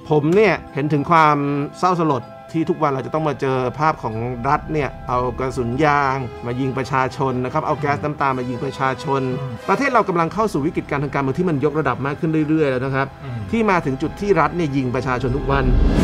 ผมเนี่ยเห็นถึงความเศร้าสลดที่ทุกวันเราจะต้องมาเจอภาพของรัฐเนี่ยเอากระสุนยางมายิงประชาชนนะครับเอาแก๊สน้ำตามายิงประชาชนประเทศเรากำลังเข้าสู่วิกฤตการทางการเมืองที่มันยกระดับมากขึ้นเรื่อยๆแล้วนะครับที่มาถึงจุดที่รัฐเนี่ยยิงประชาชนทุกวัน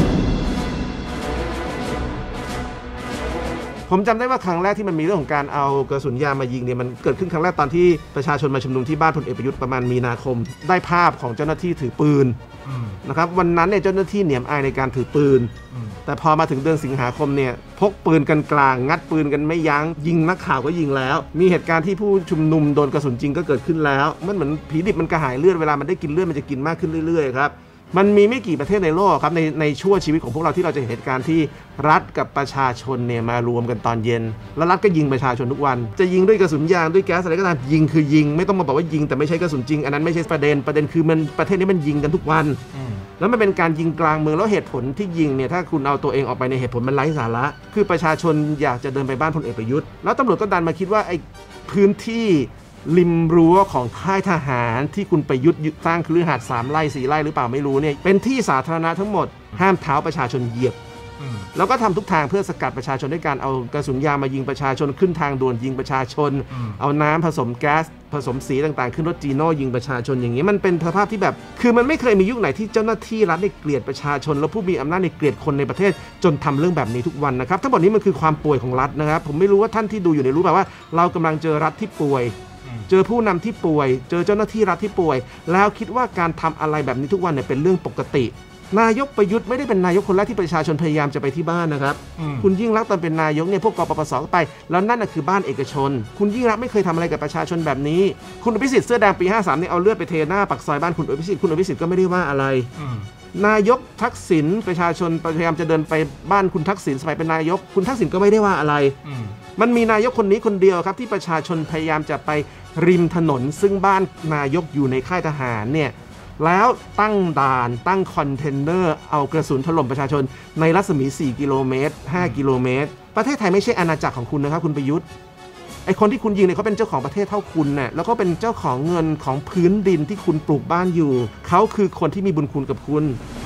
ผมจำได้ว่าครั้งแรกที่มันมีเรื่องของการเอากระสุนยางมายิงเนี่ยมันเกิดขึ้นครั้งแรกตอนที่ประชาชนมาชุมนุมที่บ้านพลเอกประยุทธ์ประมาณมีนาคมได้ภาพของเจ้าหน้าที่ถือปืนนะครับวันนั้นเนี่ยเจ้าหน้าที่เหนียมอายในการถือปืนแต่พอมาถึงเดือนสิงหาคมเนี่ยพกปืนกันกลางงัดปืนกันไม่ยั้งยิงนักข่าวก็ยิงแล้วมีเหตุการณ์ที่ผู้ชุมนุมโดนกระสุนจริงก็เกิดขึ้นแล้วมันเหมือนผีดิบมันกระหายเลือดเวลามันได้กินเลือดมันจะกินมากขึ้นเรื่อยๆครับมันมีไม่กี่ประเทศในโลกครับในชั่วชีวิตของพวกเราที่เราจะเห็นเหตุการณ์ที่รัฐกับประชาชนเนี่ยมารวมกันตอนเย็นแล้วรัฐก็ยิงประชาชนทุกวันจะยิงด้วยกระสุนยางด้วยแก๊สอะไรก็ตามยิงคือยิงไม่ต้องมาบอกว่ายิงแต่ไม่ใช่กระสุนจริงอันนั้นไม่ใช่ประเด็นคือมันประเทศนี้มันยิงกันทุกวันแล้วมันเป็นการยิงกลางเมืองแล้วเหตุผลที่ยิงเนี่ยถ้าคุณเอาตัวเองออกไปในเหตุผลมันไร้สาระคือประชาชนอยากจะเดินไปบ้านพลเอกประยุทธ์แล้วตำรวจก็ดันมาคิดว่าไอ้พื้นที่ริมรั้วของค่ายทหารที่คุณประยุทธ์สร้างคฤหาสน์3 ไร่ 4 ไร่หรือเปล่าไม่รู้เนี่ยเป็นที่สาธารณะทั้งหมดห้ามเท้าประชาชนเหยียบแล้วก็ทำทุกทางเพื่อสกัดประชาชนด้วยการเอากระสุนยางมายิงประชาชนขึ้นทางด่วนยิงประชาชนเอาน้ำผสมแก๊สผสมสีต่างๆขึ้นรถจีโน่ยิงประชาชนอย่างนี้มันเป็นสภาพที่แบบคือมันไม่เคยมียุคไหนที่เจ้าหน้าที่รัฐได้เกลียดประชาชนแล้วผู้มีอำนาจในเกลียดคนในประเทศจนทำเรื่องแบบนี้ทุกวันนะครับทั้งหมดนี้มันคือความป่วยของรัฐนะครับผมไม่รู้ว่าท่านที่ดูอยู่เนี่ยรู้ป่ะว่าเรากำลังเจอรัฐที่ป่วยเจอผู้นำที่ป่วยเจอเจ้าหน้าที่รัฐที่ป่วยแล้วคิดว่าการทำอะไรแบบนี้ทุกวันเนี่ยเป็นเรื่องปกตินายกประยุทธ์ไม่ได้เป็นนายกคนแรกที่ประชาชนพยายามจะไปที่บ้านนะครับคุณยิ่งรักตอนเป็นนายกเนี่ยพวกกปปสก็ไปแล้วนั่นน่ะคือบ้านเอกชนคุณยิ่งรักไม่เคยทำอะไรกับประชาชนแบบนี้คุณอภิสิทธิ์เสื้อแดงปี53เนี่ยเอาเลือดไปเทหน้าปากซอยบ้านคุณอภิสิทธิ์ก็ไม่ได้ว่าอะไรนายกทักษิณประชาชนพยายามจะเดินไปบ้านคุณทักษิณสมัยเป็นนายกคุณทักษิณก็ไม่ได้ว่าอะไรมันมีนายกคนนี้คนเดียวครับที่ประชาชนพยายามจะไปริมถนนซึ่งบ้านนายกอยู่ในค่ายทหารเนี่ยแล้วตั้งด่านตั้งคอนเทนเนอร์เอากระสุนถล่มประชาชนในรัศมี4 กิโลเมตร 5 กิโลเมตรประเทศไทยไม่ใช่อาณาจักรของคุณนะครับคุณประยุทธ์ไอคนที่คุณยิงเนี่ยเขาเป็นเจ้าของประเทศเท่าคุณน่ะแล้วก็เป็นเจ้าของเงินของพื้นดินที่คุณปลูกบ้านอยู่เขาคือคนที่มีบุญคุณกับคุณ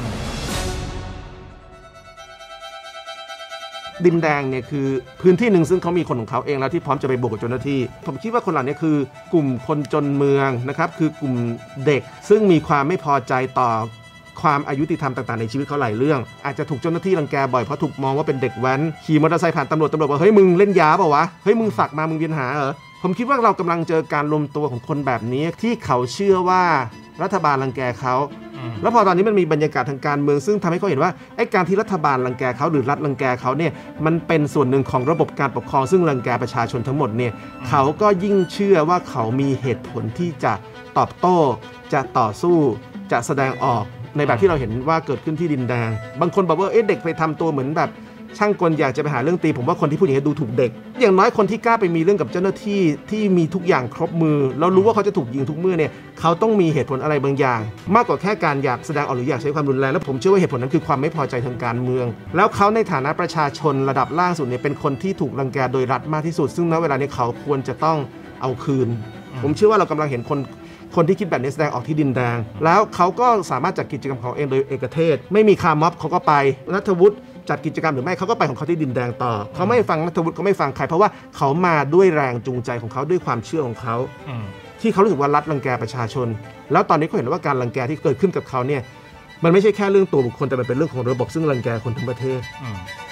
ดินแดงเนี่ยคือพื้นที่หนึ่งซึ่งเขามีคนของเขาเองแล้วที่พร้อมจะไปบวกกับเจ้าหน้าที่ผมคิดว่าคนเหล่านี้คือกลุ่มคนจนเมืองนะครับคือกลุ่มเด็กซึ่งมีความไม่พอใจต่อความอายุติธรรมต่างๆในชีวิตเขาหลายเรื่องอาจจะถูกเจ้าหน้าที่รังแกบ่อยเพราะถูกมองว่าเป็นเด็กแว้นขี่มอเตอร์ไซค์ผ่านตำรวจบอกเฮ้ยมึงเล่นยาเปล่าวะเฮ้ยมึงสักมามึงเวียนหาเหรอผมคิดว่าเรากำลังเจอการรวมตัวของคนแบบนี้ที่เขาเชื่อว่ารัฐบาลรังแกเขาแล้วพอตอนนี้มันมีบรรยากาศทางการเมืองซึ่งทำให้เขาเห็นว่าไอ้การที่รัฐบาลรังแกเขาหรือรัฐรังแกเขาเนี่ยมันเป็นส่วนหนึ่งของระบบการปกครองซึ่งรังแกประชาชนทั้งหมดเนี่ยเขาก็ยิ่งเชื่อว่าเขามีเหตุผลที่จะตอบโต้จะต่อสู้จะแสดงออกในแบบที่เราเห็นว่าเกิดขึ้นที่ดินแดงบางคนบอกว่าเด็กไปทำตัวเหมือนแบบช่างกลอยากจะไปหาเรื่องตีผมว่าคนที่พูดอย่างนี้ดูถูกเด็กอย่างน้อยคนที่กล้าไปมีเรื่องกับเจ้าหน้าที่ที่มีทุกอย่างครบมือแล้วรู้ว่าเขาจะถูกยิงทุกเมื่อเนี่ยเขาต้องมีเหตุผลอะไรบางอย่างมากกว่าแค่การอยากแสดงออกหรืออยากใช้ความรุนแรงและผมเชื่อว่าเหตุผลนั้นคือความไม่พอใจทางการเมืองแล้วเขาในฐานะประชาชนระดับล่างสุดเนี่ยเป็นคนที่ถูกรังแกโดยรัฐมากที่สุดซึ่งณเวลานี้เขาควรจะต้องเอาคืนผมเชื่อว่าเรากำลังเห็นคนที่คิดแบบนี้แสดงออกที่ดินแดงแล้วเขาก็สามารถจัดกิจกรรมของเองโดยเอกเทศไม่มีคาร์ม็อบเขาก็ไปณัฐวุฒิจัดกิจกรรมหรือไม่เขาก็ไปของเขาที่ดินแดงต่อเขาไม่ฟังณัฐวุฒิเขาไม่ฟังใครเพราะว่าเขามาด้วยแรงจูงใจของเขาด้วยความเชื่อของเขาที่เขารู้สึกว่ารัฐรังแกประชาชนแล้วตอนนี้เขาเห็นว่าการรังแกที่เกิดขึ้นกับเขาเนี่ยมันไม่ใช่แค่เรื่องตัวบุคคลแต่มันเป็นเรื่องของระบบซึ่งรังแกคนทั้งประเทศ